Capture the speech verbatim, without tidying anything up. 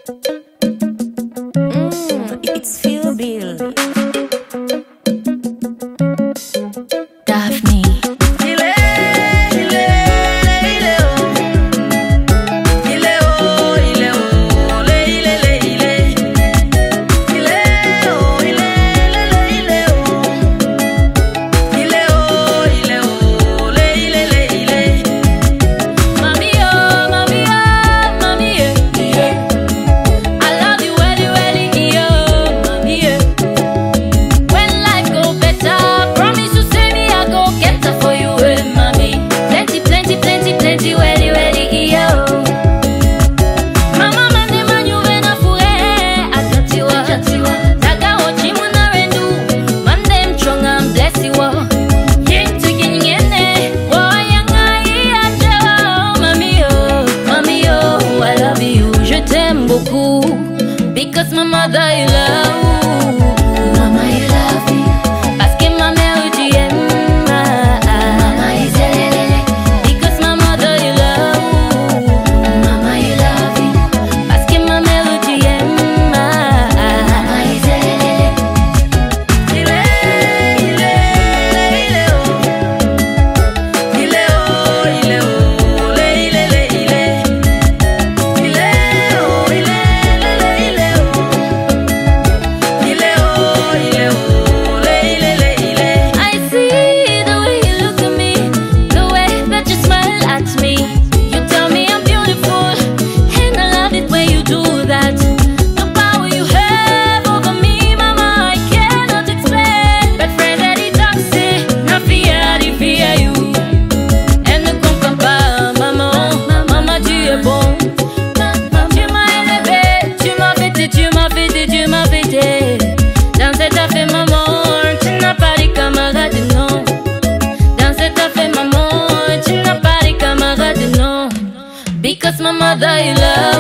Mm, it's Feel Bill. Daphne. Because my mother you love, Mama you love me. parce que ma mère tu aimes, Mama is elelele. because my mother you love, Mama you love me. parce que ma mère tu aimes, Mama is elelele. il est, il est, il est oh, il est oh, il est oh, il est, il est, il est, il est oh, il est. Because my mother you love.